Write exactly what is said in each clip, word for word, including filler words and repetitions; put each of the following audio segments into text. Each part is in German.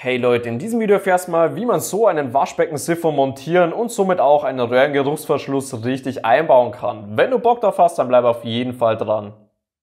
Hey Leute, in diesem Video erfährst du mal, wie man so einen Waschbecken-Siphon montieren und somit auch einen Röhrengeruchsverschluss richtig einbauen kann. Wenn du Bock drauf hast, dann bleib auf jeden Fall dran.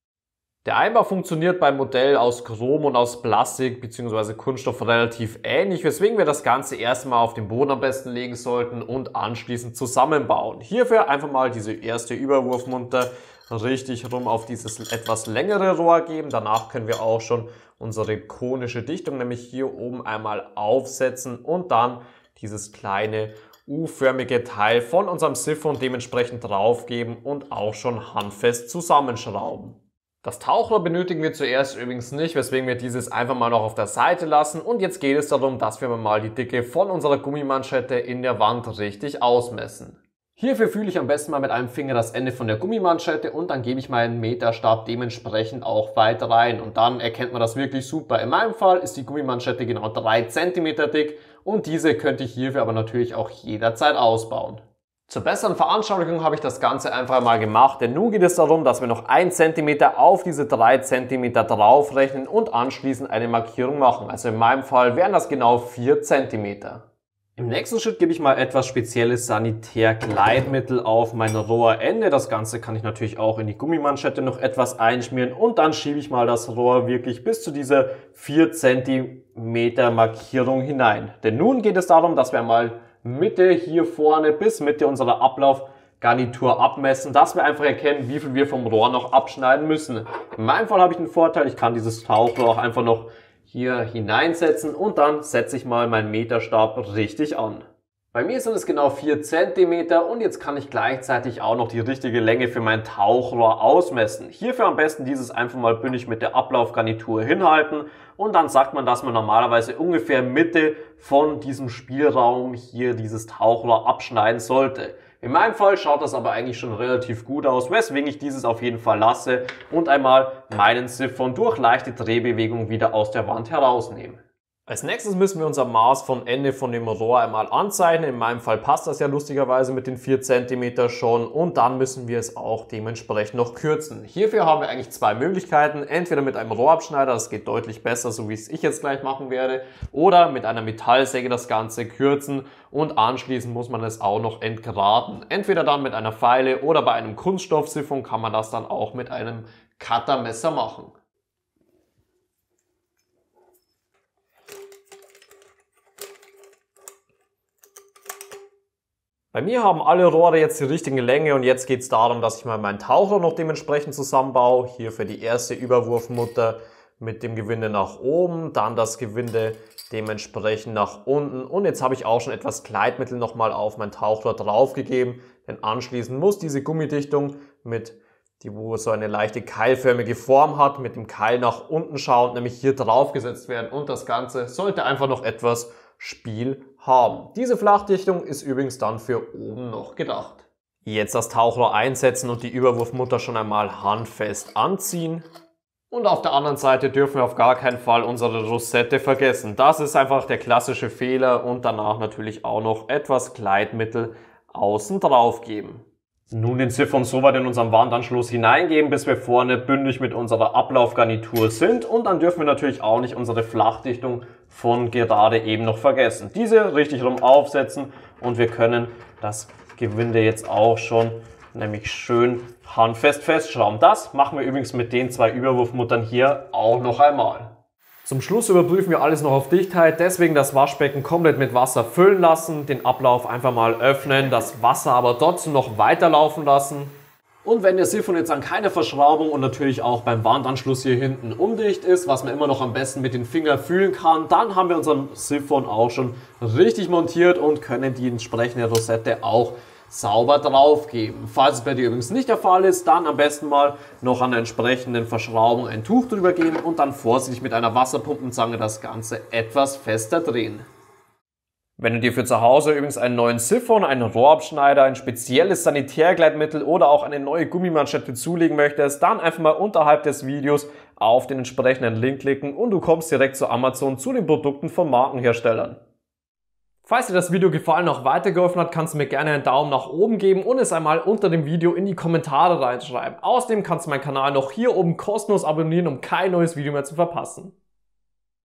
Der Einbau funktioniert beim Modell aus Chrom und aus Plastik bzw. Kunststoff relativ ähnlich, weswegen wir das Ganze erstmal auf den Boden am besten legen sollten und anschließend zusammenbauen. Hierfür einfach mal diese erste Überwurfmutter richtig rum auf dieses etwas längere Rohr geben. Danach können wir auch schon unsere konische Dichtung nämlich hier oben einmal aufsetzen und dann dieses kleine U-förmige Teil von unserem Siphon dementsprechend draufgeben und auch schon handfest zusammenschrauben. Das Tauchrohr benötigen wir zuerst übrigens nicht, weswegen wir dieses einfach mal noch auf der Seite lassen, und jetzt geht es darum, dass wir mal die Dicke von unserer Gummimanschette in der Wand richtig ausmessen. Hierfür fühle ich am besten mal mit einem Finger das Ende von der Gummimanschette und dann gebe ich meinen Meterstab dementsprechend auch weit rein und dann erkennt man das wirklich super. In meinem Fall ist die Gummimanschette genau drei Zentimeter dick und diese könnte ich hierfür aber natürlich auch jederzeit ausbauen. Zur besseren Veranschaulichung habe ich das Ganze einfach mal gemacht, denn nun geht es darum, dass wir noch ein Zentimeter auf diese drei Zentimeter draufrechnen und anschließend eine Markierung machen. Also in meinem Fall wären das genau vier Zentimeter. Im nächsten Schritt gebe ich mal etwas spezielles Sanitärgleitmittel auf mein Rohrende. Das Ganze kann ich natürlich auch in die Gummimanschette noch etwas einschmieren und dann schiebe ich mal das Rohr wirklich bis zu dieser vier Zentimeter Markierung hinein. Denn nun geht es darum, dass wir mal Mitte hier vorne bis Mitte unserer Ablaufgarnitur abmessen, dass wir einfach erkennen, wie viel wir vom Rohr noch abschneiden müssen. In meinem Fall habe ich den Vorteil, ich kann dieses Tauchrohr auch einfach noch hier hineinsetzen und dann setze ich mal meinen Meterstab richtig an. Bei mir sind es genau vier Zentimeter und jetzt kann ich gleichzeitig auch noch die richtige Länge für mein Tauchrohr ausmessen. Hierfür am besten dieses einfach mal bündig mit der Ablaufgarnitur hinhalten und dann sagt man, dass man normalerweise ungefähr Mitte von diesem Spielraum hier dieses Tauchrohr abschneiden sollte. In meinem Fall schaut das aber eigentlich schon relativ gut aus, weswegen ich dieses auf jeden Fall lasse und einmal meinen Siphon durch leichte Drehbewegung wieder aus der Wand herausnehme. Als nächstes müssen wir unser Maß vom Ende von dem Rohr einmal anzeichnen. In meinem Fall passt das ja lustigerweise mit den vier Zentimeter schon und dann müssen wir es auch dementsprechend noch kürzen. Hierfür haben wir eigentlich zwei Möglichkeiten. Entweder mit einem Rohrabschneider, das geht deutlich besser, so wie es ich jetzt gleich machen werde, oder mit einer Metallsäge das Ganze kürzen und anschließend muss man es auch noch entgraten. Entweder dann mit einer Feile oder bei einem Kunststoffsiphon kann man das dann auch mit einem Cuttermesser machen. Bei mir haben alle Rohre jetzt die richtige Länge und jetzt geht es darum, dass ich mal meinen Tauchrohr noch dementsprechend zusammenbaue. Hier für die erste Überwurfmutter mit dem Gewinde nach oben, dann das Gewinde dementsprechend nach unten und jetzt habe ich auch schon etwas Gleitmittel nochmal auf mein Tauchrohr draufgegeben, denn anschließend muss diese Gummidichtung, mit die wo so eine leichte keilförmige Form hat, mit dem Keil nach unten schauend, nämlich hier drauf gesetzt werden und das Ganze sollte einfach noch etwas Spiel haben. Diese Flachdichtung ist übrigens dann für oben noch gedacht. Jetzt das Tauchrohr einsetzen und die Überwurfmutter schon einmal handfest anziehen. Und auf der anderen Seite dürfen wir auf gar keinen Fall unsere Rosette vergessen. Das ist einfach der klassische Fehler und danach natürlich auch noch etwas Gleitmittel außen drauf geben. Nun den Siphon so weit in unseren Wandanschluss hineingeben, bis wir vorne bündig mit unserer Ablaufgarnitur sind. Und dann dürfen wir natürlich auch nicht unsere Flachdichtung von gerade eben noch vergessen. Diese richtig rum aufsetzen und wir können das Gewinde jetzt auch schon nämlich schön handfest festschrauben. Das machen wir übrigens mit den zwei Überwurfmuttern hier auch noch einmal. Zum Schluss überprüfen wir alles noch auf Dichtheit, deswegen das Waschbecken komplett mit Wasser füllen lassen, den Ablauf einfach mal öffnen, das Wasser aber trotzdem noch weiterlaufen lassen. Und wenn der Siphon jetzt an keiner Verschraubung und natürlich auch beim Wandanschluss hier hinten undicht ist, was man immer noch am besten mit den Fingern fühlen kann, dann haben wir unseren Siphon auch schon richtig montiert und können die entsprechende Rosette auch sauber drauf geben. Falls es bei dir übrigens nicht der Fall ist, dann am besten mal noch an der entsprechenden Verschraubung ein Tuch drüber geben und dann vorsichtig mit einer Wasserpumpenzange das Ganze etwas fester drehen. Wenn du dir für zu Hause übrigens einen neuen Siphon, einen Rohrabschneider, ein spezielles Sanitärgleitmittel oder auch eine neue Gummimanschette zulegen möchtest, dann einfach mal unterhalb des Videos auf den entsprechenden Link klicken und du kommst direkt zu Amazon zu den Produkten von Markenherstellern. Falls dir das Video gefallen und auch weitergeholfen hat, kannst du mir gerne einen Daumen nach oben geben und es einmal unter dem Video in die Kommentare reinschreiben. Außerdem kannst du meinen Kanal noch hier oben kostenlos abonnieren, um kein neues Video mehr zu verpassen.